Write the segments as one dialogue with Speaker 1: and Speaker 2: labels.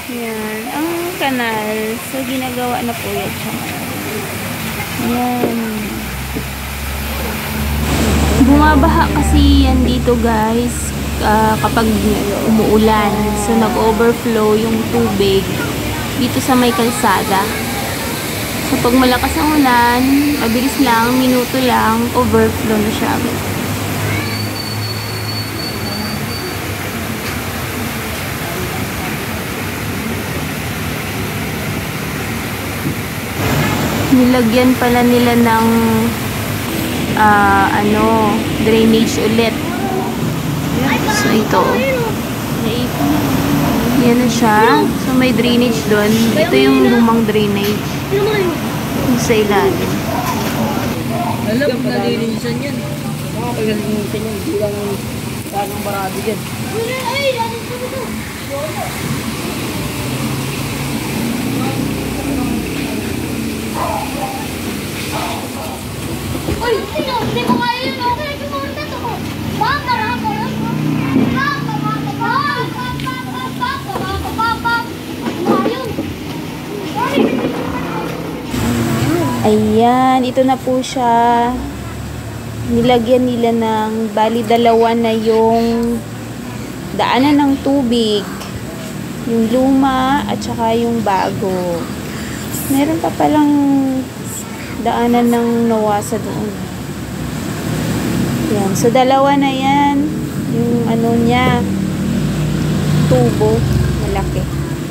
Speaker 1: Yan, ang kanal. So, ginagawa na po yan siya. Yan. Bumabaha kasi yan dito, guys, kapag umuulan. So, nag-overflow yung tubig dito sa may kalsada. So, pag malakas ang ulan, mabilis lang, minuto lang, overflow na siya. Nilagyan pala nila ng drainage ulit. So, ito. Yan na siya. So, may drainage doon. Ito yung lumang drainage. Sa ilalim.
Speaker 2: Alam, nalilinisan yan. Makapagalimutan yan. Hindi lang tanong marami yan.
Speaker 3: Uy, hindi ko kaya yun. Okay, kumunta to ko. Baka rako lang.
Speaker 1: Ayan, ito na po siya. Nilagyan nila ng bali dalawa na yung daanan ng tubig. Yung luma at saka yung bago. Meron pa palang daanan ng nawasa doon. Yan. So, dalawa na yan. Yung ano niya, tubo. Malaki.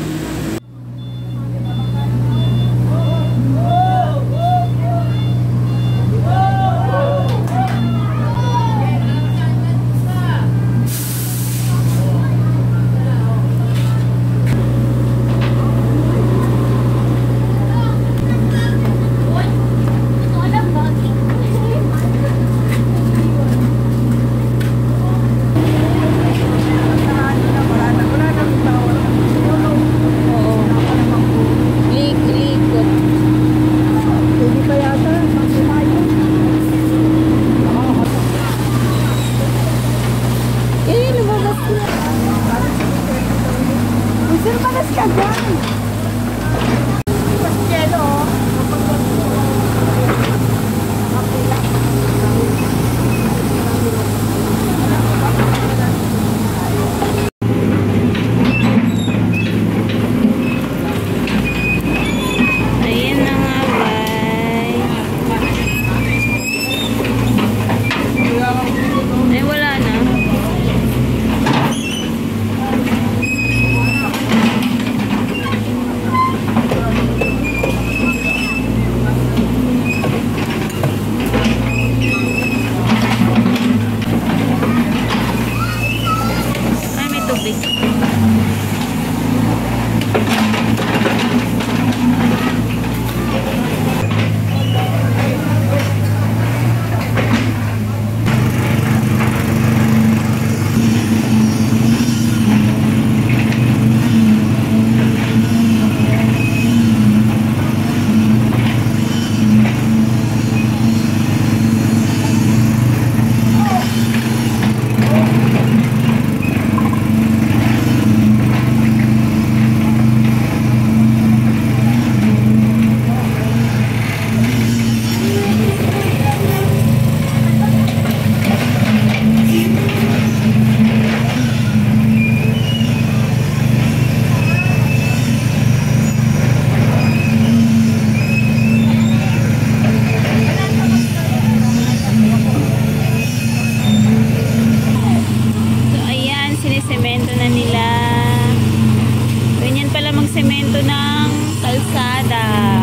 Speaker 1: semento ng kalsada.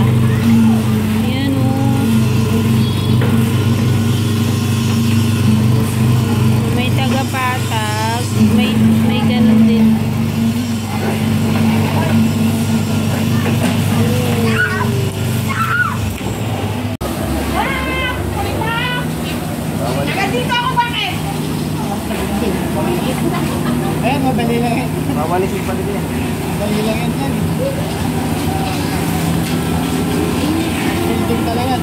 Speaker 1: Yan o. May tagapatag. May ganun din.
Speaker 3: Dito ako bakit?
Speaker 2: Eh, mabali lang yan.
Speaker 4: Mawalisin pa din yan.
Speaker 2: Mabali lang yan yan. Building talaga.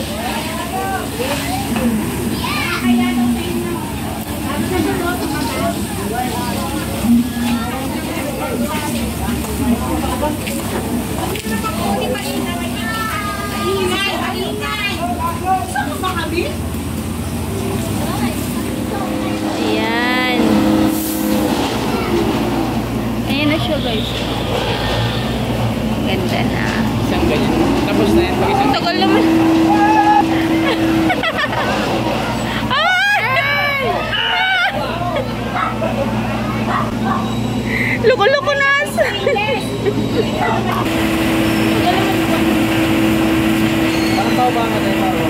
Speaker 3: Kaya daw sa inyo.
Speaker 1: Ayan. Ayan na siya guys. Ganda na.
Speaker 2: Isang ganyan. Tapos na yan. Pag isang
Speaker 1: Ang tagal naman. Ay! Loko-loko na.
Speaker 2: parang tao ba nga tayo tao?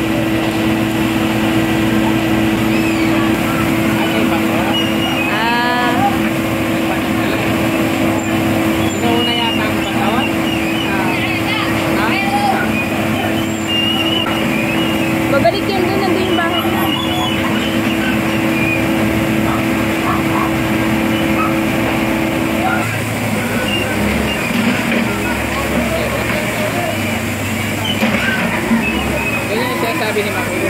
Speaker 2: Ano yung bako?
Speaker 1: Ah,
Speaker 2: Sinauna yata ang patawan? Ha?
Speaker 1: babalik yan doon. Nandun yung bahay na.
Speaker 2: Ganyan yung sinasabi ni Makulo.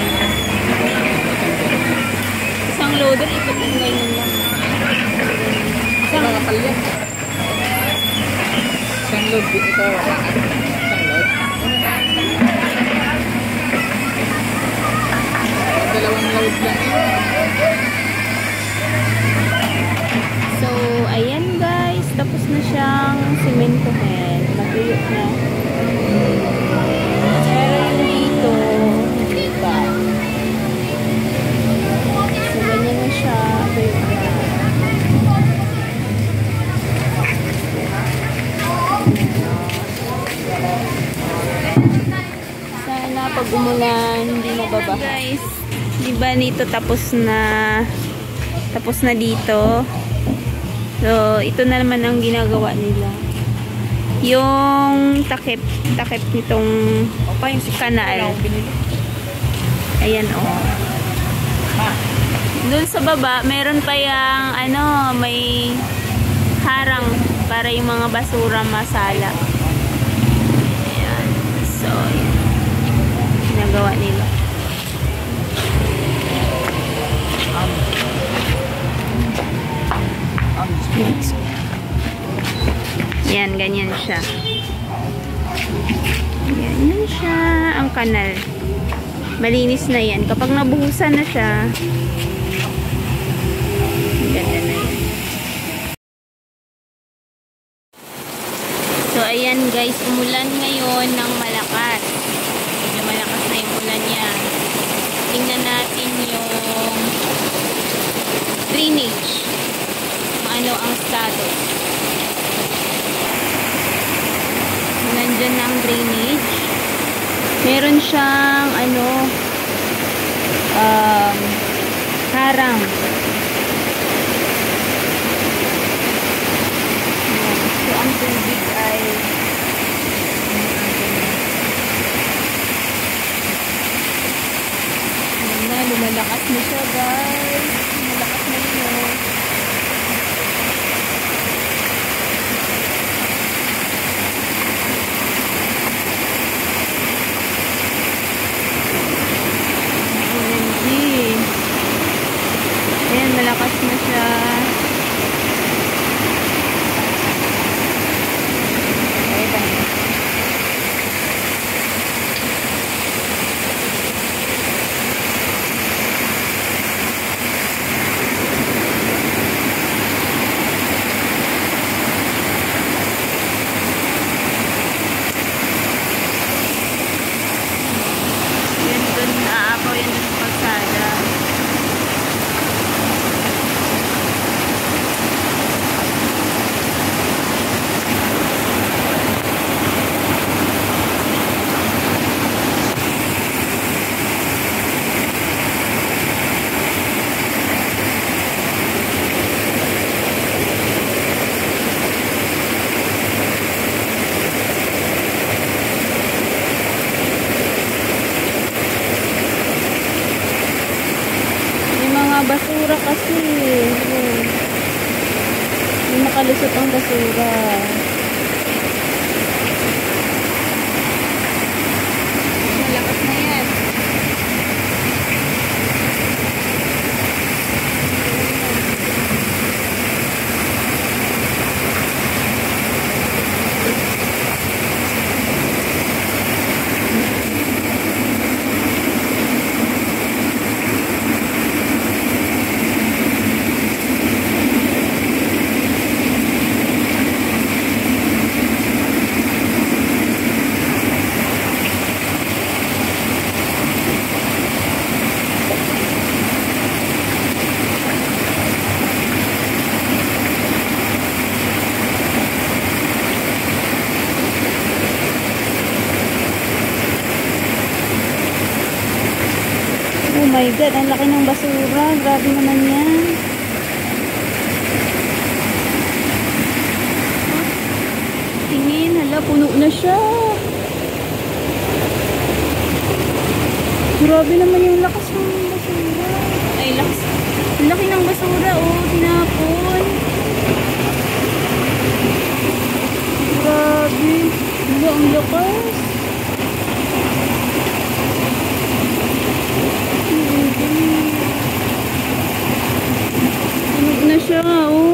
Speaker 1: Isang loader, ikot yung ganyan lang.
Speaker 2: Isang kapal yan. Isang load dito. Isang load. Dalawang load lang yun.
Speaker 1: So, ayan guys. Tapos na siyang simentohin. Matuyo na. Pero yung dito, hindi pa. So, ganyan na siya. Tuyo na. Sana pag umulan, hindi mababa. Guys, di ba nito tapos na dito. So, ito na naman ang ginagawa nila. Yung takip nitong kanal. Ayan, oh. Doon sa baba, meron pa yung, may harang para yung mga basura masala. Ayan. So, ayan. Ginagawa nila. Yan, ganyan siya. Ganyan siya ang kanal. Malinis na yan. Kapag nabuhusan na siya, ganda na yan. So, ayan guys, umulan ngayon ng malakas. Medyo malakas na yung ulan niya. Tingnan natin yung drainage. Ano ang status. Nandyan na ang drainage. Meron siyang harang. So, ang tubig ay lumalakas na siya guys. Lumalakas na yun. Ayan, malakas na siya. Ayan. Yan doon, naaapaw yan doon sa kalsada. Basura kasi. Hindi makalusot ang basura. Malakas na yan. God, ang laki ng basura. Grabe naman yan. Tingin, hala, puno na siya. Grabe naman yung lakas ng basura. Ay, lakas. Ang laki ng basura, oh, tinapon. Grabe. Hala, ang lakas. Puno na siya, oh.